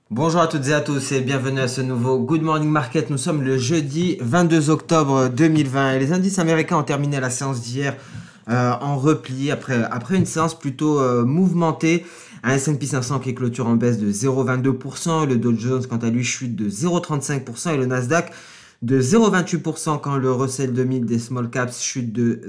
Bonjour à toutes et à tous et bienvenue à ce nouveau Good Morning Market. Nous sommes le jeudi 22 octobre 2020 et les indices américains ont terminé la séance d'hier en repli après une séance plutôt mouvementée. Un S&P 500 qui clôture en baisse de 0,22%, le Dow Jones quant à lui chute de 0,35% et le Nasdaq de 0,28% quand le Russell 2000 des small caps chute de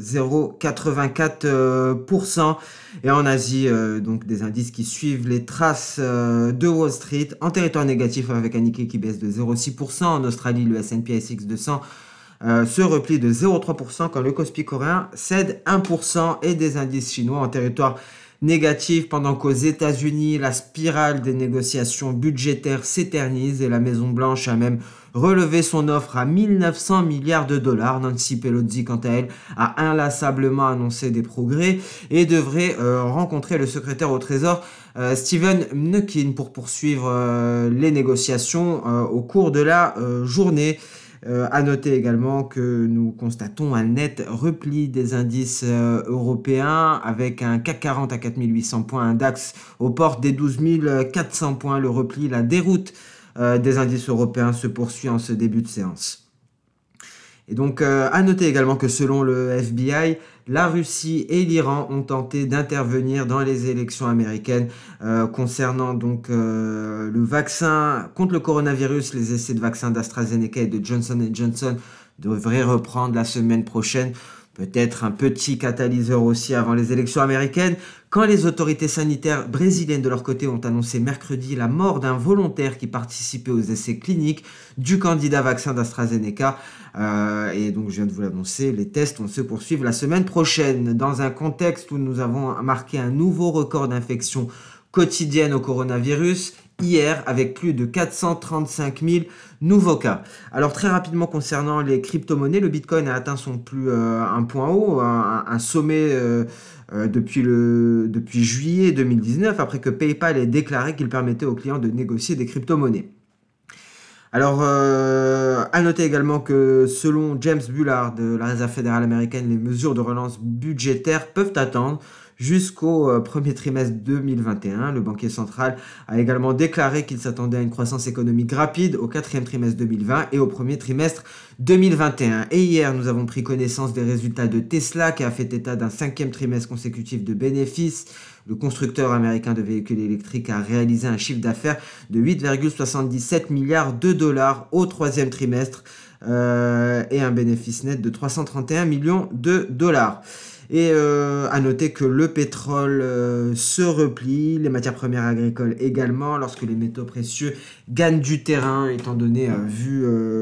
0,84%. Et en Asie, donc des indices qui suivent les traces de Wall Street en territoire négatif avec un Nikkei qui baisse de 0,6%. En Australie, le S&P ASX 200 se replie de 0,3% quand le Kospi coréen cède 1% et des indices chinois en territoire négatif pendant qu'aux États-Unis, la spirale des négociations budgétaires s'éternise et la Maison-Blanche a même relevé son offre à 1900 milliards de dollars. Nancy Pelosi, quant à elle, a inlassablement annoncé des progrès et devrait rencontrer le secrétaire au Trésor Steven Mnuchin pour poursuivre les négociations au cours de la journée. À noter également que nous constatons un net repli des indices européens avec un CAC 40 à 4800 points, un DAX aux portes des 12 400 points. Le repli, la déroute des indices européens se poursuit en ce début de séance. Et donc, à noter également que selon le FBI, la Russie et l'Iran ont tenté d'intervenir dans les élections américaines concernant donc le vaccin contre le coronavirus. Les essais de vaccins d'AstraZeneca et de Johnson Johnson devraient reprendre la semaine prochaine. Peut-être un petit catalyseur aussi avant les élections américaines, quand les autorités sanitaires brésiliennes de leur côté ont annoncé mercredi la mort d'un volontaire qui participait aux essais cliniques du candidat vaccin d'AstraZeneca. Et donc je viens de vous l'annoncer, les tests vont se poursuivre la semaine prochaine dans un contexte où nous avons marqué un nouveau record d'infection quotidienne au coronavirus hier avec plus de 435 000 nouveaux cas. Alors très rapidement concernant les crypto-monnaies, le Bitcoin a atteint un point haut, un sommet depuis juillet 2019 après que PayPal ait déclaré qu'il permettait aux clients de négocier des crypto-monnaies. Alors, à noter également que selon James Bullard de la Réserve fédérale américaine, les mesures de relance budgétaire peuvent attendre jusqu'au premier trimestre 2021. Le banquier central a également déclaré qu'il s'attendait à une croissance économique rapide au quatrième trimestre 2020 et au premier trimestre 2021. Et hier, nous avons pris connaissance des résultats de Tesla qui a fait état d'un cinquième trimestre consécutif de bénéfices. Le constructeur américain de véhicules électriques a réalisé un chiffre d'affaires de 8,77 milliards de dollars au troisième trimestre et un bénéfice net de 331 millions de dollars. Et à noter que le pétrole se replie, les matières premières agricoles également, lorsque les métaux précieux gagnent du terrain, étant donné, vu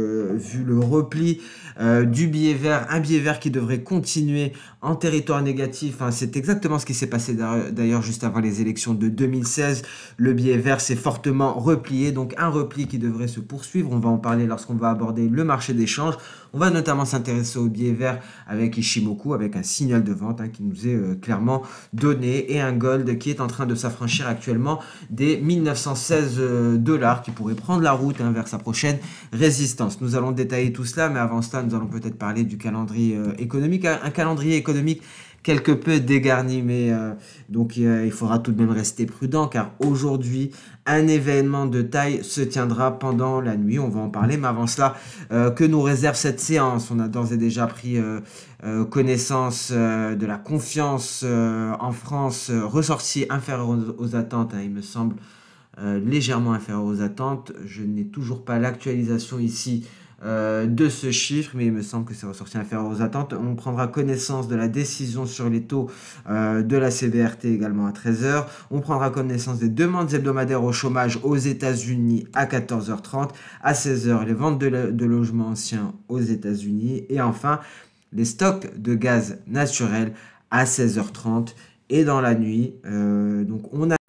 le repli du billet vert, un billet vert qui devrait continuer en territoire négatif. Hein, c'est exactement ce qui s'est passé d'ailleurs juste avant les élections de 2016. Le billet vert s'est fortement replié, donc un repli qui devrait se poursuivre. On va en parler lorsqu'on va aborder le marché des changes. On va notamment s'intéresser au billet vert avec Ishimoku, avec un signal de vente qui nous est clairement donné, et un gold qui est en train de s'affranchir actuellement des 1916 dollars, qui pourrait prendre la route vers sa prochaine résistance. Nous allons détailler tout cela, mais avant cela, nous allons peut-être parler du calendrier économique. Un calendrier économique quelque peu dégarni, mais donc il faudra tout de même rester prudent car aujourd'hui, un événement de taille se tiendra pendant la nuit. On va en parler, mais avant cela, que nous réserve cette séance? On a d'ores et déjà pris connaissance de la confiance en France ressortie inférieure aux attentes, hein, il me semble légèrement inférieure aux attentes. Je n'ai toujours pas l'actualisation ici de ce chiffre, mais il me semble que c'est ressorti inférieur aux attentes. On prendra connaissance de la décision sur les taux de la CBRT également à 13h. On prendra connaissance des demandes hebdomadaires au chômage aux États-Unis à 14h30. À 16h, les ventes de logements anciens aux États-Unis. Et enfin, les stocks de gaz naturel à 16h30. Et dans la nuit, donc on a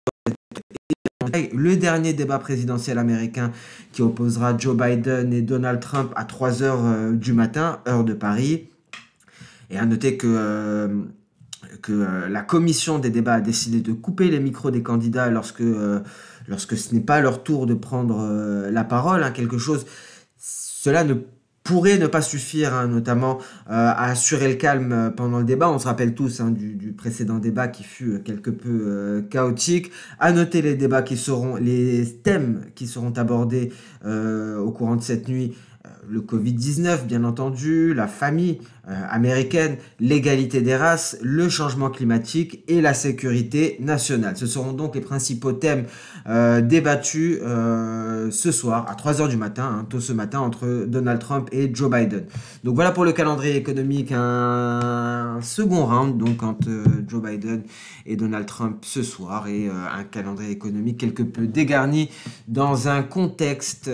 le dernier débat présidentiel américain qui opposera Joe Biden et Donald Trump à 3h du matin, heure de Paris. Et à noter que la commission des débats a décidé de couper les micros des candidats lorsque ce n'est pas leur tour de prendre la parole. Cela ne pourrait ne pas suffire, hein, notamment à assurer le calme pendant le débat. On se rappelle tous, hein, du précédent débat qui fut quelque peu chaotique. À noter les thèmes qui seront abordés au courant de cette nuit. Le Covid-19, bien entendu, la famille américaine, l'égalité des races, le changement climatique et la sécurité nationale. Ce seront donc les principaux thèmes débattus ce soir à 3 h du matin, hein, tôt ce matin, entre Donald Trump et Joe Biden. Donc voilà pour le calendrier économique, un second round donc entre Joe Biden et Donald Trump ce soir, et un calendrier économique quelque peu dégarni dans un contexte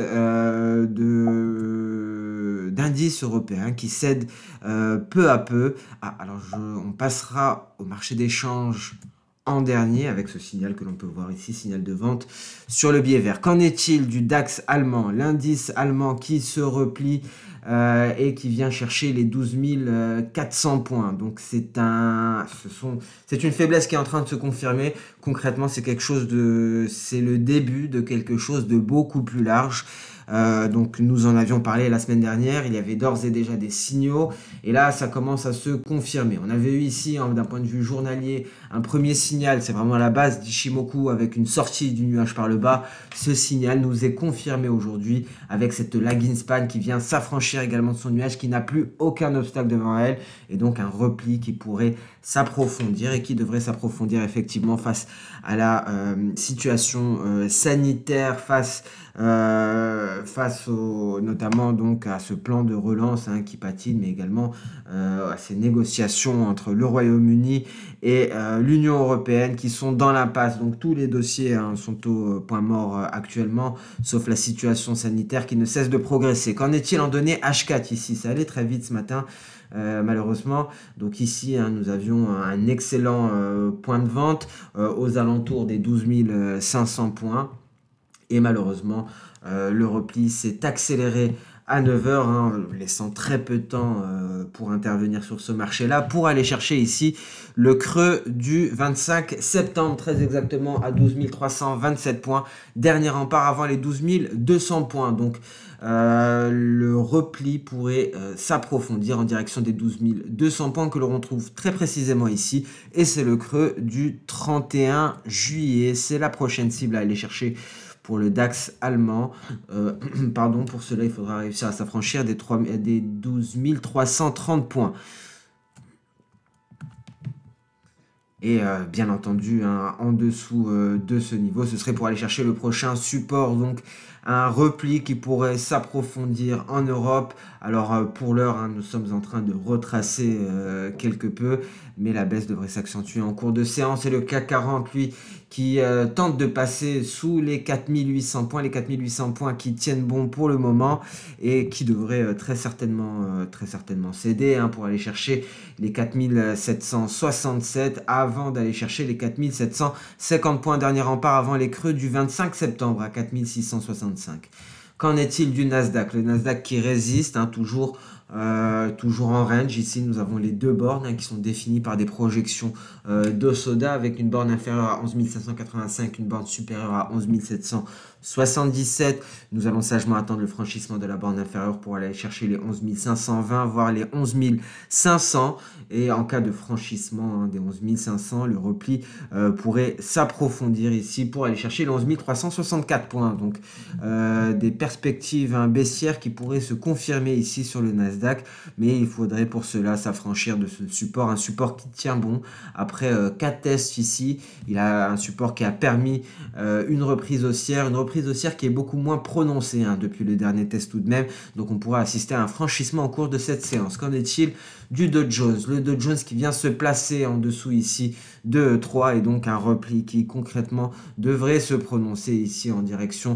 d'indices européens qui cèdent peu à peu. On passera au marché d'échange en dernier avec ce signal que l'on peut voir ici, signal de vente sur le biais vert. Qu'en est-il du DAX allemand, l'indice allemand qui se replie et qui vient chercher les 12 400 points. Donc c'est une faiblesse qui est en train de se confirmer. Concrètement, c'est le début de quelque chose de beaucoup plus large. Donc nous en avions parlé la semaine dernière, il y avait d'ores et déjà des signaux, et là ça commence à se confirmer. On avait eu ici, hein, d'un point de vue journalier, un premier signal, c'est vraiment la base d'Ishimoku avec une sortie du nuage par le bas. Ce signal nous est confirmé aujourd'hui avec cette lagging span qui vient s'affranchir également de son nuage, qui n'a plus aucun obstacle devant elle, et donc un repli qui pourrait s'approfondir et qui devrait s'approfondir effectivement face à la situation sanitaire, face notamment donc à ce plan de relance, hein, qui patine, mais également à ces négociations entre le Royaume-Uni et l'Union européenne qui sont dans l'impasse. Donc tous les dossiers, hein, sont au point mort actuellement, sauf la situation sanitaire qui ne cesse de progresser. Qu'en est-il en données H4 ici? Ça allait très vite ce matin. Malheureusement, donc ici, hein, nous avions un excellent point de vente aux alentours des 12 500 points, et malheureusement le repli s'est accéléré à 9 h, hein, laissant très peu de temps pour intervenir sur ce marché-là, pour aller chercher ici le creux du 25 septembre, très exactement à 12 327 points, dernier rempart avant les 12 200 points. Donc le repli pourrait s'approfondir en direction des 12 200 points que l'on retrouve très précisément ici, et c'est le creux du 31 juillet. C'est la prochaine cible à aller chercher pour le DAX allemand. Pour cela, il faudra réussir à s'affranchir des 12 330 points. Et bien entendu, hein, en dessous de ce niveau, ce serait pour aller chercher le prochain support, donc un repli qui pourrait s'approfondir en Europe. Alors pour l'heure, hein, nous sommes en train de retracer quelque peu, mais la baisse devrait s'accentuer en cours de séance, et le CAC 40, lui, qui tente de passer sous les 4800 points, les 4800 points qui tiennent bon pour le moment, et qui devraient très certainement céder, hein, pour aller chercher les 4767 avant d'aller chercher les 4750 points, dernier rempart avant les creux du 25 septembre à 4665. Qu'en est-il du Nasdaq? Le Nasdaq qui résiste, hein, toujours en range. Ici, nous avons les deux bornes, hein, qui sont définies par des projections d'Osoda, avec une borne inférieure à 11 585, une borne supérieure à 11 777. Nous allons sagement attendre le franchissement de la borne inférieure pour aller chercher les 11 520, voire les 11 500. Et en cas de franchissement, hein, des 11 500, le repli pourrait s'approfondir ici pour aller chercher les 11 364 points. Donc des perspectives, hein, baissières qui pourraient se confirmer ici sur le Nasdaq. Mais il faudrait pour cela s'affranchir de ce support, un support qui tient bon après 4 tests ici. Il a un support qui a permis une reprise haussière qui est beaucoup moins prononcée, hein, depuis le dernier test tout de même. Donc on pourra assister à un franchissement au cours de cette séance. Qu'en est-il du Dow Jones? Le Dow Jones qui vient se placer en dessous ici de 3, et donc un repli qui concrètement devrait se prononcer ici en direction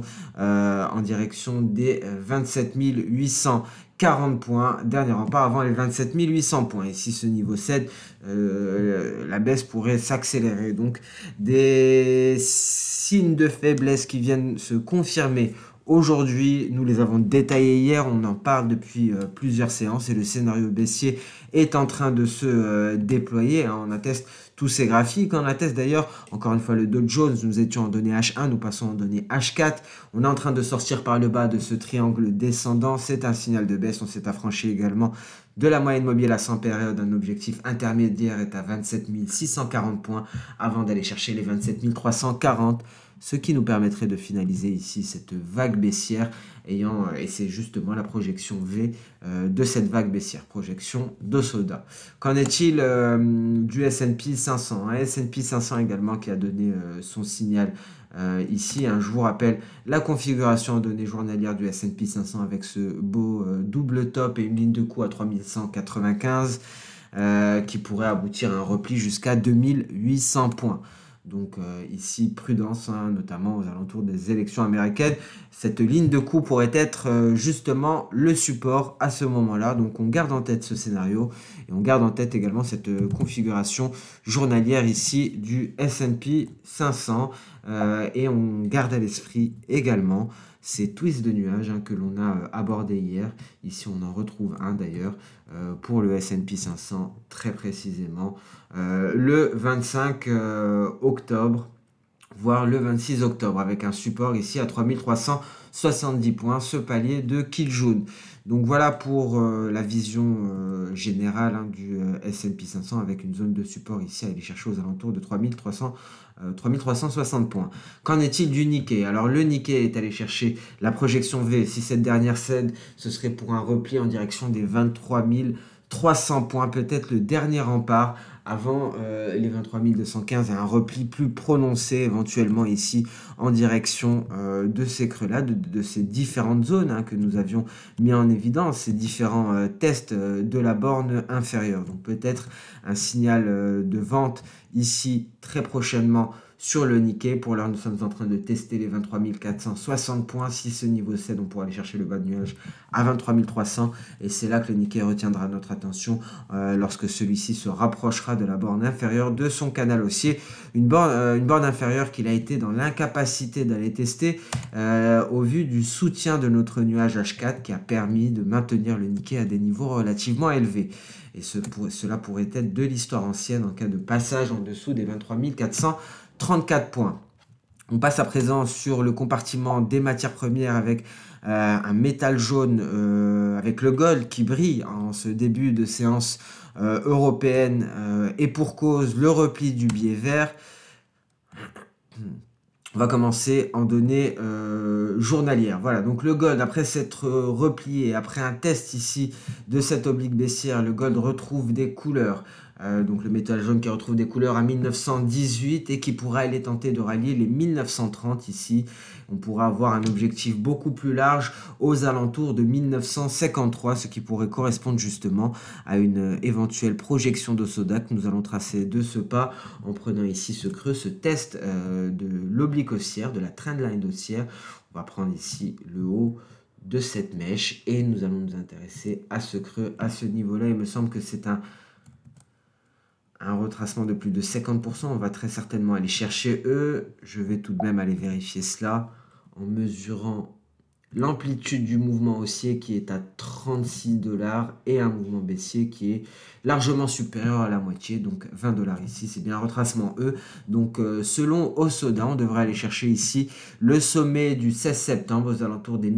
des 27 840 points, dernier rempart avant les 27 800 points. Et si ce niveau cède, la baisse pourrait s'accélérer. Donc des signes de faiblesse qui viennent se confirmer aujourd'hui. Nous les avons détaillés hier, on en parle depuis plusieurs séances, et le scénario baissier est en train de se déployer, hein. On atteste Tous ces graphiques en attestent d'ailleurs. Encore une fois, le Dow Jones, nous étions en données H1, nous passons en données H4. On est en train de sortir par le bas de ce triangle descendant. C'est un signal de baisse. On s'est affranchi également de la moyenne mobile à 100 périodes. Un objectif intermédiaire est à 27 640 points avant d'aller chercher les 27 340. Ce qui nous permettrait de finaliser ici cette vague baissière et c'est justement la projection V de cette vague baissière, projection d'Osoda. Qu'en est-il du S&P 500 ? Un S&P 500 également qui a donné son signal ici. Je vous rappelle la configuration en données journalières du S&P 500 avec ce beau double top et une ligne de coup à 3195 qui pourrait aboutir à un repli jusqu'à 2800 points. Donc ici, prudence, notamment aux alentours des élections américaines. Cette ligne de coup pourrait être justement le support à ce moment-là. Donc on garde en tête ce scénario et on garde en tête également cette configuration journalière ici du S&P 500. Et on garde à l'esprit également ces twists de nuages que l'on a abordés hier. Ici, on en retrouve un d'ailleurs pour le S&P 500 très précisément. Le 25 octobre, voire le 26 octobre, avec un support ici à 3370 points, ce palier de Kijun. Donc voilà pour la vision générale du S&P 500 avec une zone de support ici à aller chercher aux alentours de 3360 points. Qu'en est-il du Nikkei? Alors le Nikkei est allé chercher la projection V. Si cette dernière cède, ce serait pour un repli en direction des 23 300 points, peut-être le dernier rempart avant les 23 215 et un repli plus prononcé éventuellement ici en direction de ces creux-là, de ces différentes zones que nous avions mis en évidence, ces différents tests de la borne inférieure. Donc peut-être un signal de vente ici très prochainement sur le Nikkei. Pour l'heure, nous sommes en train de tester les 23 460 points. Si ce niveau cède, on pourra aller chercher le bas de nuage à 23 300. Et c'est là que le Nikkei retiendra notre attention lorsque celui-ci se rapprochera de la borne inférieure de son canal haussier. Une borne inférieure qu'il a été dans l'incapacité d'aller tester au vu du soutien de notre nuage H4 qui a permis de maintenir le Nikkei à des niveaux relativement élevés. Et cela pourrait être de l'histoire ancienne en cas de passage en dessous des 23 434 points. On passe à présent sur le compartiment des matières premières avec un métal jaune, avec le gold qui brille en ce début de séance européenne et pour cause le repli du biais vert. On va commencer en données journalières. Voilà, donc le gold, après s'être replié, après un test ici de cette oblique baissière, le gold retrouve des couleurs. Donc le métal jaune qui retrouve des couleurs à 1918 et qui pourra aller tenter de rallier les 1930 ici. On pourra avoir un objectif beaucoup plus large aux alentours de 1953, ce qui pourrait correspondre justement à une éventuelle projection d'Osoda que nous allons tracer de ce pas en prenant ici ce creux, ce test de l'oblique haussière, de la trendline haussière. On va prendre ici le haut de cette mèche et nous allons nous intéresser à ce creux, à ce niveau-là. Il me semble que c'est un retracement de plus de 50%. On va très certainement aller chercher eux. Je vais tout de même aller vérifier cela en mesurant l'amplitude du mouvement haussier qui est à 36 $ et un mouvement baissier qui est largement supérieur à la moitié, donc 20 $ ici. C'est bien un retracement E. Donc selon Osoda, on devrait aller chercher ici le sommet du 16 septembre aux alentours des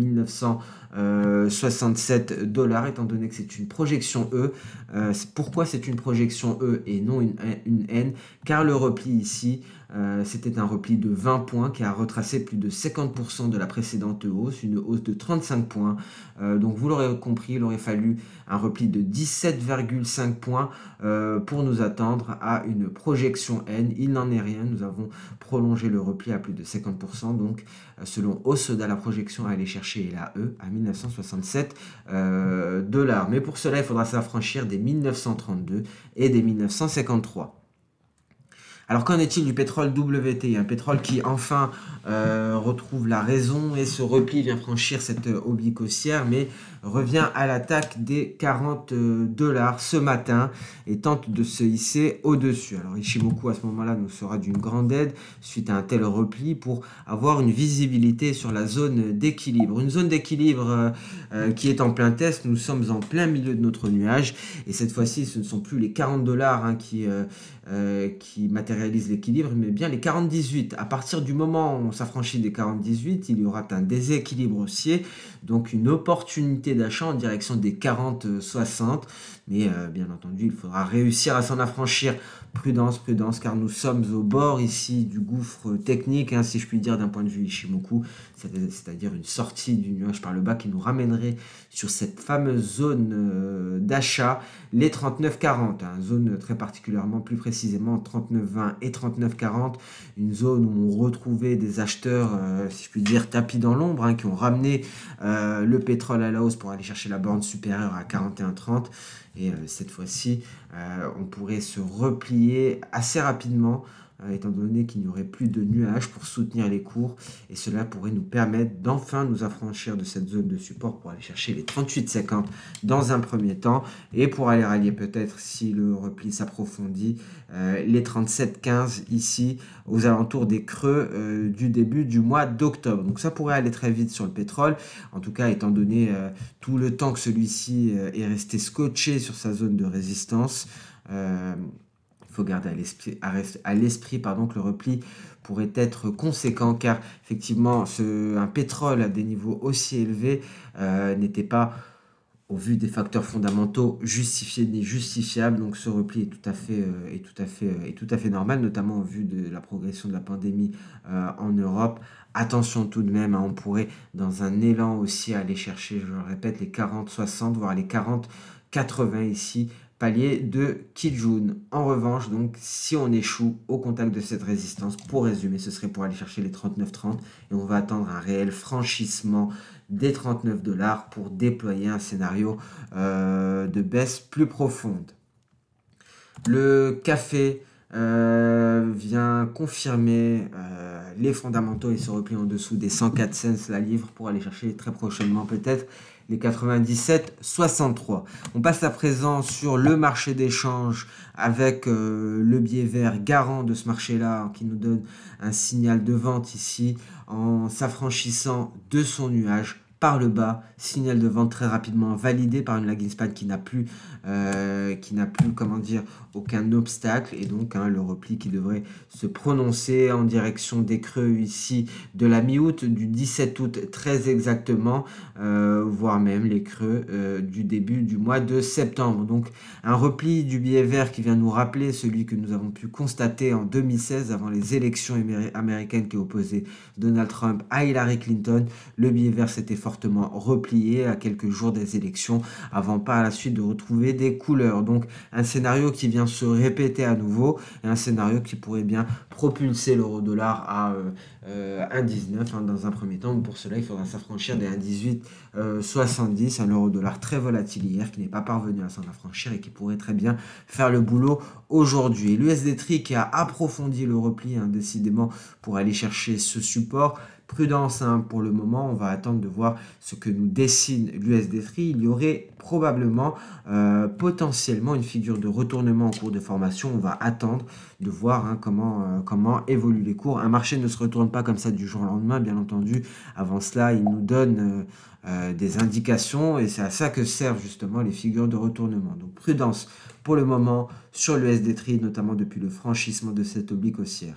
1967 $, étant donné que c'est une projection E. Pourquoi c'est une projection E et non une N? Car le repli ici, c'était un repli de 20 points qui a retracé plus de 50% de la précédente hausse, une hausse de 35 points. Donc vous l'aurez compris, il aurait fallu un repli de 17,5 points pour nous attendre à une projection N. Il n'en est rien, nous avons prolongé le repli à plus de 50%. Donc selon Osoda, la projection à aller chercher est la E à 1967 $. Mais pour cela, il faudra s'affranchir des 1932 et des 1953. Alors qu'en est-il du pétrole WTI? Un pétrole qui enfin retrouve la raison et ce repli vient franchir cette oblique haussière, mais revient à l'attaque des 40 $ ce matin et tente de se hisser au-dessus. Alors Ishimoku à ce moment-là nous sera d'une grande aide suite à un tel repli pour avoir une visibilité sur la zone d'équilibre. Une zone d'équilibre qui est en plein test, nous sommes en plein milieu de notre nuage et cette fois-ci ce ne sont plus les 40 $ qui matérialisent l'équilibre, mais bien les 40-18. À partir du moment où on s'affranchit des 40-18, il y aura un déséquilibre haussier, donc une opportunité d'achat en direction des 40-60. Mais bien entendu, il faudra réussir à s'en affranchir. Prudence, prudence, car nous sommes au bord ici du gouffre technique, hein, si je puis dire d'un point de vue Ishimoku, c'est-à-dire une sortie du nuage par le bas qui nous ramènerait sur cette fameuse zone d'achat, les 39-40, hein, zone très particulièrement plus précisément 39-20 et 39-40, une zone où on retrouvait des acheteurs, si je puis dire, tapis dans l'ombre, hein, qui ont ramené le pétrole à la hausse pour aller chercher la borne supérieure à 41-30. Et cette fois-ci, on pourrait se replier assez rapidement, étant donné qu'il n'y aurait plus de nuages pour soutenir les cours. Et cela pourrait nous permettre d'enfin nous affranchir de cette zone de support pour aller chercher les 38,50 dans un premier temps. Et pour aller rallier peut-être, si le repli s'approfondit, les 37,15 ici, aux alentours des creux du début du mois d'octobre. Donc ça pourrait aller très vite sur le pétrole. En tout cas, étant donné tout le temps que celui-ci est resté scotché sur sa zone de résistance, il faut garder à l'esprit que le repli pourrait être conséquent, car effectivement un pétrole à des niveaux aussi élevés n'était pas, au vu des facteurs fondamentaux, justifié ni justifiable. Donc ce repli est tout à fait normal, notamment au vu de la progression de la pandémie en Europe. Attention tout de même, hein, on pourrait dans un élan aussi aller chercher, je le répète, les 40-60, voire les 40-80 ici, palier de Kijun. En revanche, donc, si on échoue au contact de cette résistance, pour résumer, ce serait pour aller chercher les 39,30 et on va attendre un réel franchissement des 39 $ pour déployer un scénario de baisse plus profonde. Le café vient confirmer les fondamentaux et se replie en dessous des 104 cents la livre pour aller chercher très prochainement peut-être les 97,63. On passe à présent sur le marché d'échange avec le biais vert garant de ce marché-là qui nous donne un signal de vente ici en s'affranchissant de son nuage par le bas, signal de vente très rapidement validé par une lagging span qui n'a plus comment dire, aucun obstacle, et donc le repli qui devrait se prononcer en direction des creux ici de la mi-août, du 17 août très exactement, voire même les creux du début du mois de septembre. Donc un repli du billet vert qui vient nous rappeler celui que nous avons pu constater en 2016 avant les élections américaines qui opposaient Donald Trump à Hillary Clinton. Le billet vert s'était fortement replié à quelques jours des élections avant par la suite de retrouver des couleurs. Donc un scénario qui vient se répéter à nouveau et un scénario qui pourrait bien propulser l'euro-dollar à 1,19 dans un premier temps. Pour cela, il faudra s'affranchir des 1,1870, un euro-dollar très volatile hier qui n'est pas parvenu à s'en affranchir et qui pourrait très bien faire le boulot aujourd'hui. L'USD Tri qui a approfondi le repli décidément pour aller chercher ce support. Prudence pour le moment, on va attendre de voir ce que nous dessine l'USD Tri. Il y aurait probablement potentiellement une figure de retournement en cours de formation. On va attendre de voir comment évoluent les cours. Un marché ne se retourne pas comme ça du jour au lendemain, bien entendu. Avant cela, il nous donne des indications et c'est à ça que servent justement les figures de retournement. Donc prudence pour le moment sur l'USD Tri, notamment depuis le franchissement de cette oblique haussière.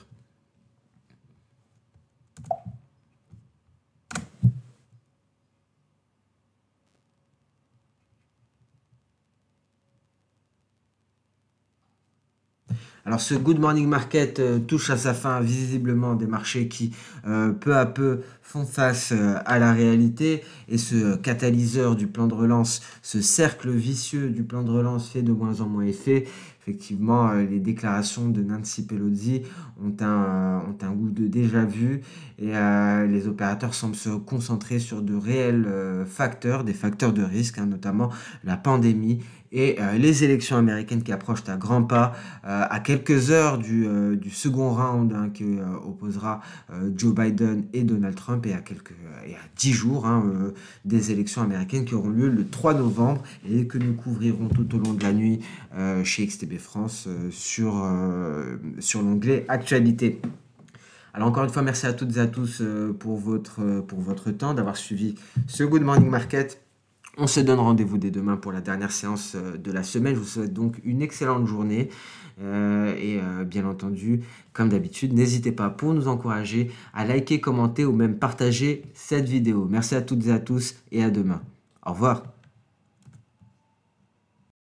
Alors ce Good Morning Market touche à sa fin, visiblement des marchés qui peu à peu font face à la réalité, et ce catalyseur du plan de relance, ce cercle vicieux du plan de relance fait de moins en moins effet. Effectivement, les déclarations de Nancy Pelosi ont un goût de déjà-vu et les opérateurs semblent se concentrer sur de réels facteurs, des facteurs de risque, hein, notamment la pandémie et les élections américaines qui approchent à grands pas, à quelques heures du second round, hein, qui opposera Joe Biden et Donald Trump, et à 10 jours, hein, des élections américaines qui auront lieu le 3 novembre et que nous couvrirons tout au long de la nuit chez XTB France sur l'onglet Actualité. Alors encore une fois, merci à toutes et à tous pour votre temps, d'avoir suivi ce Good Morning Market. On se donne rendez-vous dès demain pour la dernière séance de la semaine. Je vous souhaite donc une excellente journée. Bien entendu, comme d'habitude, n'hésitez pas pour nous encourager à liker, commenter ou même partager cette vidéo. Merci à toutes et à tous et à demain. Au revoir.